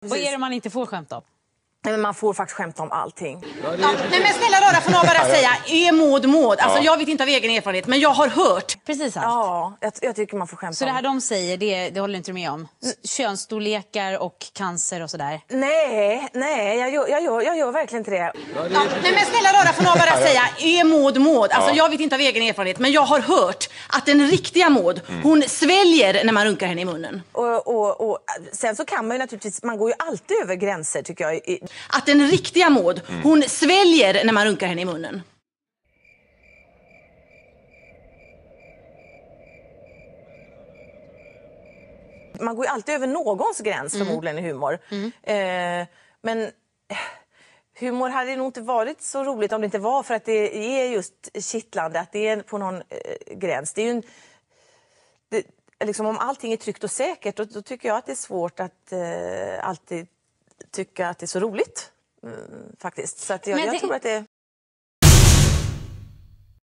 Vad är det man inte får skämta om? Nej, men man får faktiskt skämta om allting. Ja, nej men snälla rara får någon bara säga, är Maud. Alltså jag vet inte av egen erfarenhet, men jag har hört. Precis allt. Ja, jag tycker man får skämta Så det här de säger, det håller inte du med om? Könsstorlekar och cancer och sådär? Nej, jag gör verkligen inte det. Nej men snälla rara får någon bara säga, är Maud. Alltså jag vet inte av egen erfarenhet, men jag har hört att den riktiga Maud, hon sväljer när man runkar henne i munnen. Och sen så kan man ju naturligtvis, man går ju alltid över gränser tycker jag. Att den riktiga Maud, hon sväljer när man runkar henne i munnen. Man går ju alltid över någons gräns förmodligen i humor. Men humor hade nog inte varit så roligt om det inte var för att det är just kittlande, att det är på någon gräns. Det är ju liksom om allting är tryggt och säkert, då tycker jag att det är svårt att alltid tycka att det är så roligt. Faktiskt. Så att jag tror att det...